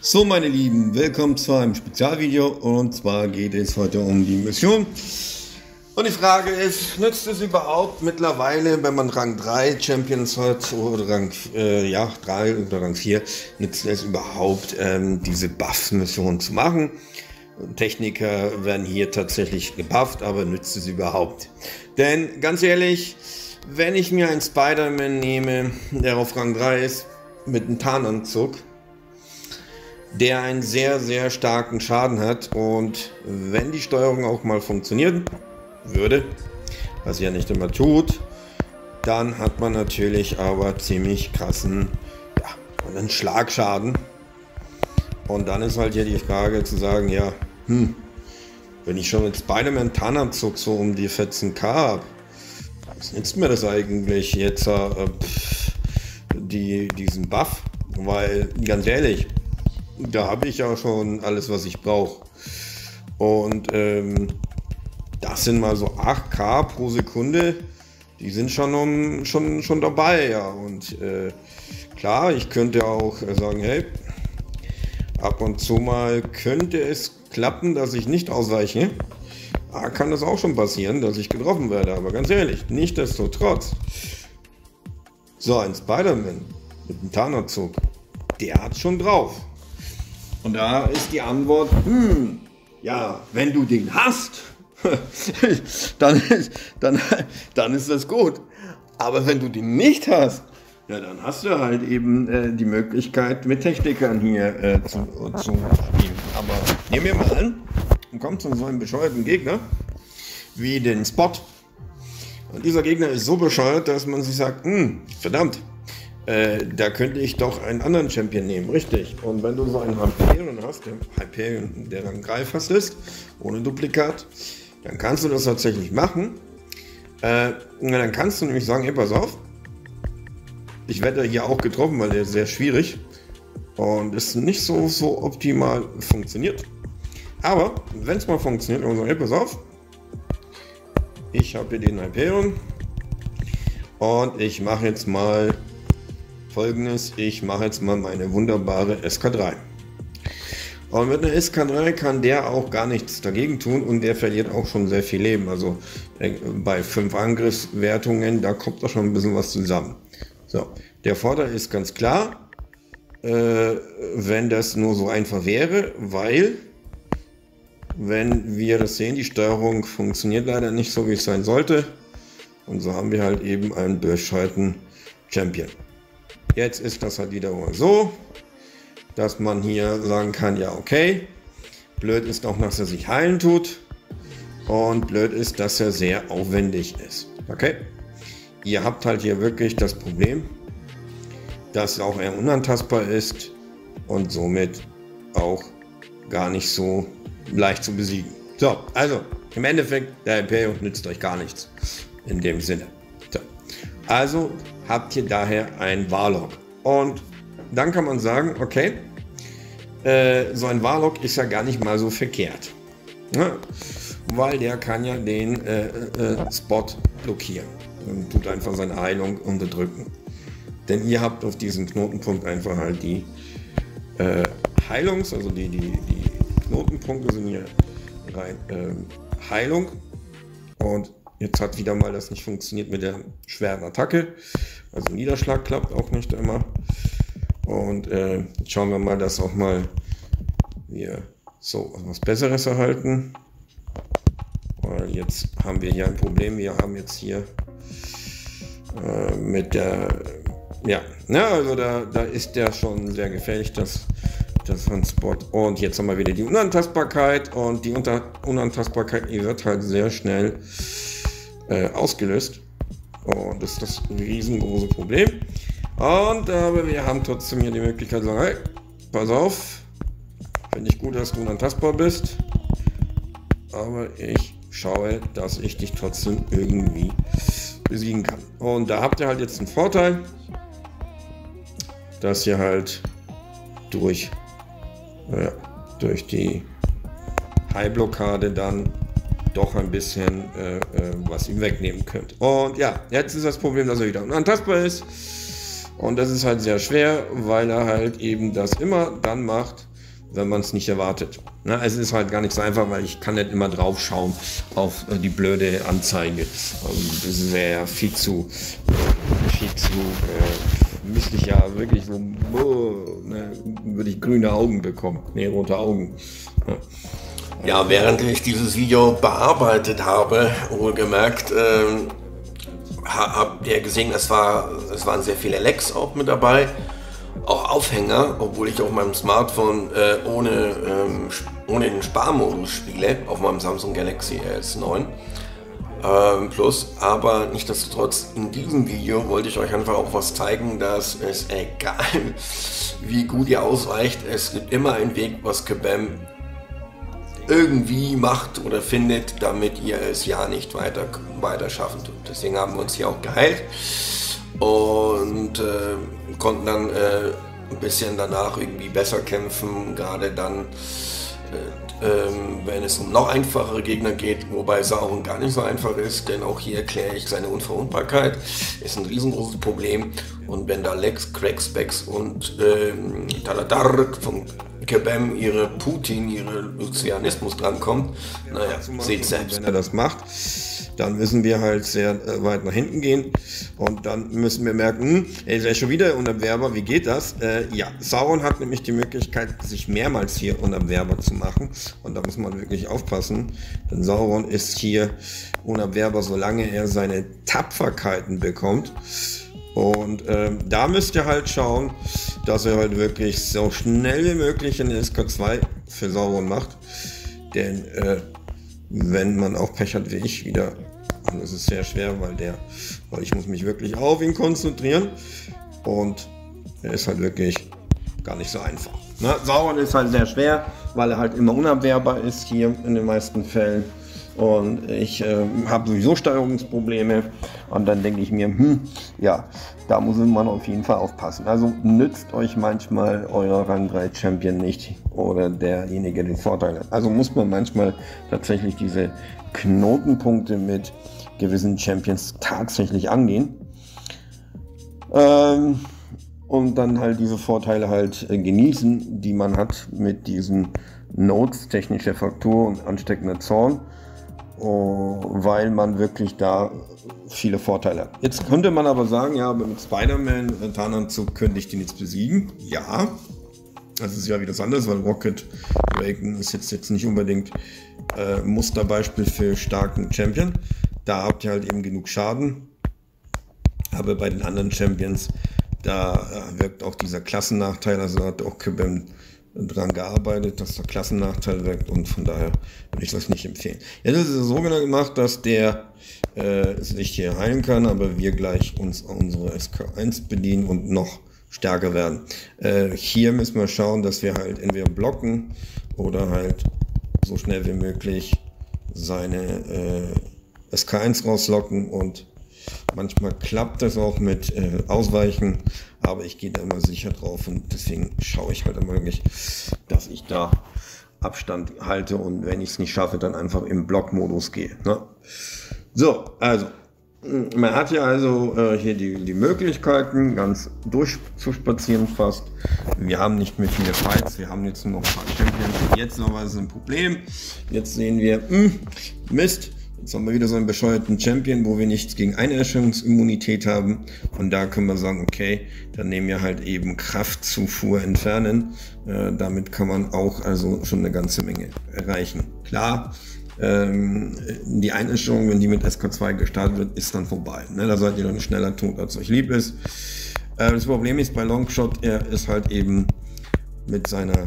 So, meine Lieben, willkommen zu einem Spezialvideo, und zwar geht es heute um die Mission. Und die Frage ist, nützt es überhaupt mittlerweile, wenn man Rang 3 Champions hat oder Rang 3 oder Rang 4, nützt es überhaupt, diese Buff-Mission zu machen? Techniker werden hier tatsächlich gebufft, aber nützt es überhaupt? Denn ganz ehrlich, wenn ich mir einen Spider-Man nehme, der auf Rang 3 ist, mit einem Tarnanzug, der einen sehr, sehr starken Schaden hat, und wenn die Steuerung auch mal funktionieren würde, was sie ja nicht immer tut, dann hat man natürlich aber ziemlich krassen einen Schlagschaden. Und dann ist halt hier die Frage zu sagen, ja, wenn ich schon mit Spider-Man Tarnanzug so um die 14k habe, was nützt mir das eigentlich jetzt, diesen Buff? Weil, ganz ehrlich, da habe ich ja schon alles, was ich brauche. Und das sind mal so 8k pro Sekunde, die sind schon dabei, ja. Und klar, ich könnte auch sagen, hey, ab und zu mal könnte es klappen, dass ich nicht ausweiche. Kann das auch schon passieren, dass ich getroffen werde. Aber ganz ehrlich, nichtsdestotrotz, so ein Spider-Man mit einem Tarnanzug, der hat schon drauf. Und da ist die Antwort, ja, wenn du den hast, dann ist das gut. Aber wenn du den nicht hast, ja, dann hast du halt eben die Möglichkeit, mit Technikern hier zu spielen. Aber nehmen wir mal an, und kommt zu so einem bescheuerten Gegner wie den Spot. Und dieser Gegner ist so bescheuert, dass man sich sagt, verdammt, da könnte ich doch einen anderen Champion nehmen, richtig. Und wenn du so einen Hyperion hast, der Rang 3 fast ist, ohne Duplikat, dann kannst du das tatsächlich machen. Dann kannst du nämlich sagen, hey, pass auf, ich werde hier auch getroffen, weil der ist sehr schwierig und ist nicht so optimal funktioniert. Aber wenn es mal funktioniert, dann sagen, hey, pass auf, ich habe hier den Hyperion und ich mache jetzt mal Folgendes: Ich mache jetzt mal meine wunderbare SK3. Und mit einer SK3 kann der auch gar nichts dagegen tun, und der verliert auch schon sehr viel Leben. Also bei 5 Angriffswertungen, da kommt doch schon ein bisschen was zusammen. So, der Vorteil ist ganz klar, wenn das nur so einfach wäre, weil, wenn wir das sehen, die Steuerung funktioniert leider nicht so, wie es sein sollte. Und so haben wir halt eben einen bescheuerten Champion. Jetzt ist das halt wieder mal so, dass man hier sagen kann, ja, okay, blöd ist auch, dass er sich heilen tut, und blöd ist, dass er sehr aufwendig ist. Okay, ihr habt halt hier wirklich das Problem, dass auch er unantastbar ist und somit auch gar nicht so leicht zu besiegen. So, also im Endeffekt, der Imperium nützt euch gar nichts in dem Sinne. So. Also habt ihr daher ein Warlock. Und dann kann man sagen, okay, so ein Warlock ist ja gar nicht mal so verkehrt. Ja, weil der kann ja den Spot blockieren und tut einfach seine Heilung unterdrücken. Denn ihr habt auf diesem Knotenpunkt einfach halt die also die Knotenpunkte sind hier rein Heilung. Und jetzt hat wieder mal das nicht funktioniert mit der schweren Attacke. Also Niederschlag klappt auch nicht immer. Und jetzt schauen wir mal, dass auch mal wir so was Besseres erhalten. Weil jetzt haben wir hier ein Problem. Wir haben jetzt hier mit der, also da ist der schon sehr gefährlich, das von Spot. Und jetzt haben wir wieder die Unantastbarkeit, und die Unantastbarkeit, die wird halt sehr schnell ausgelöst. Und das ist das riesengroße Problem. Und aber wir haben trotzdem hier die Möglichkeit zu sagen, hey, pass auf, finde ich gut, dass du unantastbar bist, aber ich schaue, dass ich dich trotzdem irgendwie besiegen kann. Und da habt ihr halt jetzt einen Vorteil, dass ihr halt durch die Heilblockade dann doch ein bisschen was ihm wegnehmen könnt. Und ja, jetzt ist das Problem, dass er wieder unantastbar ist. Und das ist halt sehr schwer, weil er halt eben das immer dann macht, wenn man es nicht erwartet. Na, es ist halt gar nicht so einfach, weil ich kann nicht immer drauf schauen auf die blöde Anzeige. Das wäre ja viel zu müsste ich ja wirklich so, ne, würde ich grüne Augen bekommen, ne, rote Augen. Ja, während ich dieses Video bearbeitet habe, wohlgemerkt, habt ihr gesehen, es waren sehr viele Lecks auch mit dabei, auch Aufhänger, obwohl ich auf meinem Smartphone ohne den Sparmodus spiele, auf meinem Samsung Galaxy S9 Plus, aber nichtsdestotrotz in diesem Video wollte ich euch einfach auch was zeigen, dass es egal wie gut ihr ausweicht, es gibt immer einen Weg, was Kabam irgendwie macht oder findet, damit ihr es ja nicht weiter schaffen tut. Deswegen haben wir uns hier auch geheilt und konnten dann ein bisschen danach irgendwie besser kämpfen, gerade dann wenn es um noch einfachere Gegner geht, wobei Sauron gar nicht so einfach ist, denn auch hier erkläre ich seine Unverwundbarkeit, ist ein riesengroßes Problem und wenn da Lex, Crackspecs und Taladar von Kabam ihre Lucianismus drankommt, naja, seht selbst. Wenn er das macht, dann müssen wir halt sehr weit nach hinten gehen und dann müssen wir merken, ist ja schon wieder unabwehrbar, wie geht das? Ja, Sauron hat nämlich die Möglichkeit, sich mehrmals hier unabwehrbar zu machen und da muss man wirklich aufpassen, denn Sauron ist hier unabwehrbar, solange er seine Tapferkeiten bekommt. Und da müsst ihr halt schauen, dass er halt wirklich so schnell wie möglich eine SK2 für Sauron macht. Denn wenn man auch Pech hat wie ich wieder, und das ist sehr schwer, weil ich muss mich wirklich auf ihn konzentrieren. Und er ist halt wirklich gar nicht so einfach. Na, Sauron ist halt sehr schwer, weil er halt immer unabwehrbar ist hier in den meisten Fällen. Und ich habe sowieso Steuerungsprobleme und dann denke ich mir, ja, da muss man auf jeden Fall aufpassen. Also nützt euch manchmal euer Rang 3 Champion nicht oder derjenige den Vorteil hat. Also muss man manchmal tatsächlich diese Knotenpunkte mit gewissen Champions tatsächlich angehen. Und dann halt diese Vorteile halt genießen, die man hat mit diesen Nodes, technischer Fraktur und ansteckender Zorn. Weil man wirklich da viele Vorteile hat. Jetzt könnte man aber sagen, ja, aber mit Spider-Man, Tarnanzug könnte ich den jetzt besiegen. Ja, das ist ja wieder was anderes, weil Rocket Reagan ist jetzt nicht unbedingt Musterbeispiel für starken Champion. Da habt ihr halt eben genug Schaden. Aber bei den anderen Champions, da wirkt auch dieser Klassennachteil, also hat auch Kabam dran gearbeitet, dass der Klassennachteil wirkt und von daher würde ich das nicht empfehlen. Jetzt ist es so genau gemacht, dass der sich hier heilen kann, aber wir gleich uns unsere SK1 bedienen und noch stärker werden. Hier müssen wir schauen, dass wir halt entweder blocken oder halt so schnell wie möglich seine SK1 rauslocken und manchmal klappt das auch mit Ausweichen, aber ich gehe da immer sicher drauf und deswegen schaue ich halt immer wirklich, dass ich da Abstand halte und wenn ich es nicht schaffe, dann einfach im Blockmodus gehe. Ne? So, also, man hat ja also hier die Möglichkeiten, ganz durchzuspazieren fast. Wir haben nicht mehr viele Fights, wir haben jetzt nur noch ein paar Champions. Jetzt noch was ist ein Problem. Jetzt sehen wir, Mist. Jetzt haben wir wieder so einen bescheuerten Champion, wo wir nichts gegen Einäscherungsimmunität haben. Und da können wir sagen, okay, dann nehmen wir halt eben Kraftzufuhr entfernen. Damit kann man auch also schon eine ganze Menge erreichen. Klar, die Einäscherung, wenn die mit SK2 gestartet wird, ist dann vorbei. Ne? Da seid ihr dann schneller tot, als euch lieb ist. Das Problem ist bei Longshot, er ist halt eben mit seiner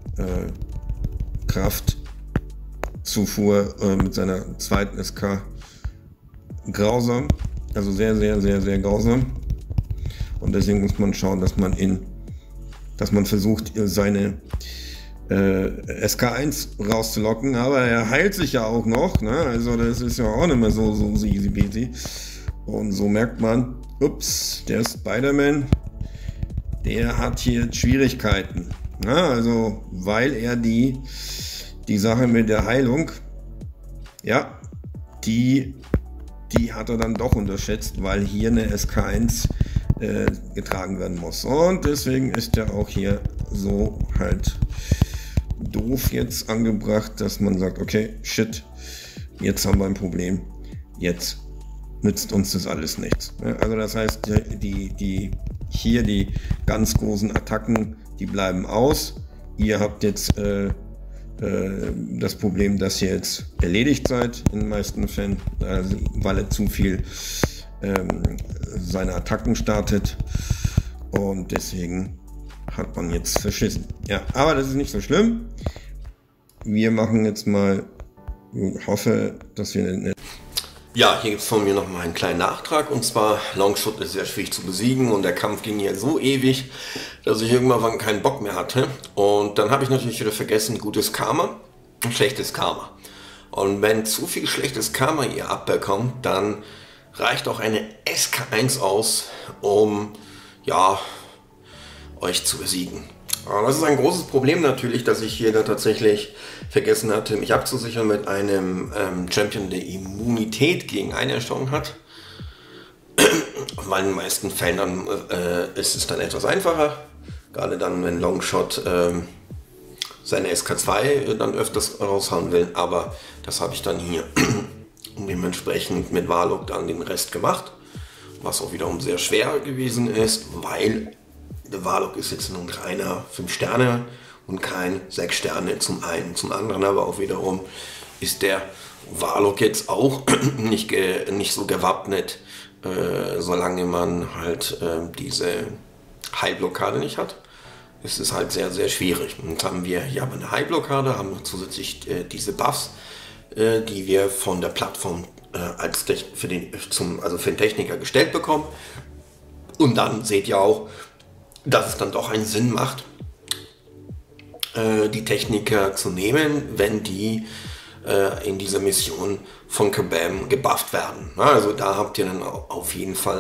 Kraftzufuhr mit seiner zweiten SK grausam, also sehr, sehr, sehr, sehr grausam. Und deswegen muss man schauen, dass man versucht, seine SK1 rauszulocken, aber er heilt sich ja auch noch, ne? Also das ist ja auch nicht mehr so easy peasy. Und so merkt man, ups, der Spider-Man, der hat hier Schwierigkeiten. Ne? Also weil er die Sache mit der Heilung, ja, die hat er dann doch unterschätzt, weil hier eine SK1 getragen werden muss. Und deswegen ist er auch hier so halt doof jetzt angebracht, dass man sagt, okay, shit, jetzt haben wir ein Problem, jetzt nützt uns das alles nichts. Also das heißt, die ganz großen Attacken, die bleiben aus. Ihr habt jetzt das Problem, dass ihr jetzt erledigt seid in den meisten Fällen, weil er zu viel seine Attacken startet, und deswegen hat man jetzt verschissen. Ja, aber das ist nicht so schlimm. Wir machen jetzt mal, ich hoffe, dass wir eine... Ja, hier gibt es von mir noch mal einen kleinen Nachtrag, und zwar Longshot ist sehr schwierig zu besiegen und der Kampf ging ja so ewig, dass ich irgendwann keinen Bock mehr hatte, und dann habe ich natürlich wieder vergessen, gutes Karma und schlechtes Karma. Und wenn zu viel schlechtes Karma ihr abbekommt, dann reicht auch eine SK1 aus, um ja, euch zu besiegen. Aber das ist ein großes Problem natürlich, dass ich hier da tatsächlich vergessen hatte, mich abzusichern mit einem Champion, der Immunität gegen Einerstörung hat. Weil in den meisten Fällen dann, ist es dann etwas einfacher. Gerade dann, wenn Longshot seine SK2 dann öfters raushauen will. Aber das habe ich dann hier dementsprechend mit Warlock dann den Rest gemacht. Was auch wiederum sehr schwer gewesen ist, weil der Warlock ist jetzt nur ein reiner 5 Sterne und kein 6 Sterne zum einen. Zum anderen aber auch wiederum ist der Warlock jetzt auch nicht so gewappnet, solange man halt diese Heilblockade nicht hat. Es ist halt sehr, sehr schwierig. Und jetzt haben wir hier aber eine Heilblockade, haben zusätzlich diese Buffs, die wir von der Plattform für den Techniker gestellt bekommen. Und dann seht ihr auch, dass es dann doch einen Sinn macht, die Techniker zu nehmen, wenn die in dieser Mission von Kabam gebufft werden. Also da habt ihr dann auf jeden Fall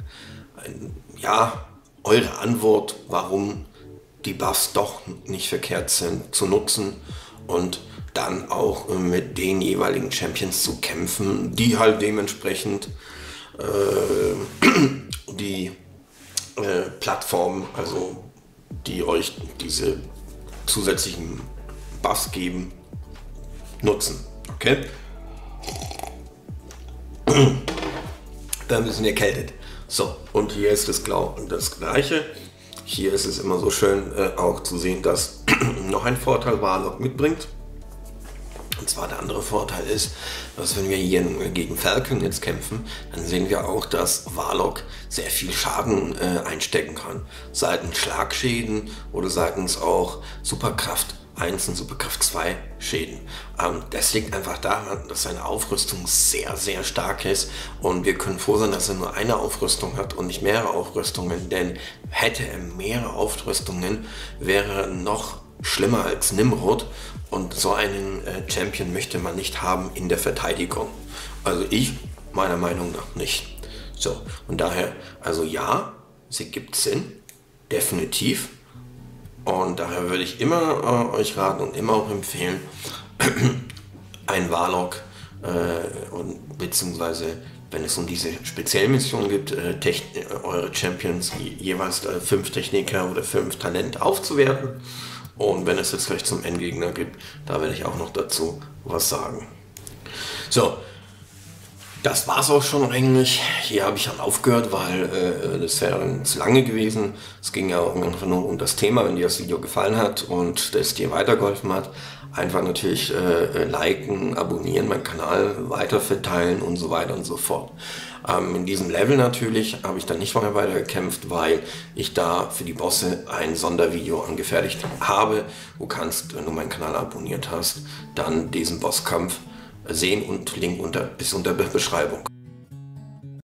eure Antwort, warum die Buffs doch nicht verkehrt sind zu nutzen und dann auch mit den jeweiligen Champions zu kämpfen, die halt dementsprechend die Plattformen, also die euch diese zusätzlichen Buffs geben, nutzen. Okay? Dann ein bisschen erkältet. So, und hier ist das Gleiche. Hier ist es immer so schön auch zu sehen, dass noch ein Vorteil Warlock mitbringt. Und zwar der andere Vorteil ist, dass wenn wir hier gegen Falcon jetzt kämpfen, dann sehen wir auch, dass Warlock sehr viel Schaden einstecken kann. Seitens Schlagschäden oder seitens auch Superkraft 1 und Superkraft 2 Schäden. Das liegt einfach daran, dass seine Aufrüstung sehr, sehr stark ist, und wir können froh sein, dass er nur eine Aufrüstung hat und nicht mehrere Aufrüstungen, denn hätte er mehrere Aufrüstungen, wäre er noch schlimmer als Nimrod, und so einen Champion möchte man nicht haben in der Verteidigung. Also ich, meiner Meinung nach nicht. So, und daher, also ja, sie gibt Sinn, definitiv. Und daher würde ich immer euch raten und immer auch empfehlen, ein Warlock beziehungsweise wenn es um diese speziellen Missionen gibt, eure Champions jeweils 5 Techniker oder 5 Talent aufzuwerten. Und wenn es jetzt gleich zum Endgegner gibt, da werde ich auch noch dazu was sagen. So, das war es auch schon eigentlich. Hier habe ich dann aufgehört, weil das wäre zu lange gewesen. Es ging ja auch einfach nur um das Thema. Wenn dir das Video gefallen hat und das dir weitergeholfen hat, einfach natürlich liken, abonnieren, meinen Kanal weiterverteilen und so weiter und so fort. In diesem Level natürlich habe ich dann nicht mehr weiter gekämpft, weil ich da für die Bosse ein Sondervideo angefertigt habe. Du kannst, wenn du meinen Kanal abonniert hast, dann diesen Bosskampf sehen, und Link ist unter der Beschreibung.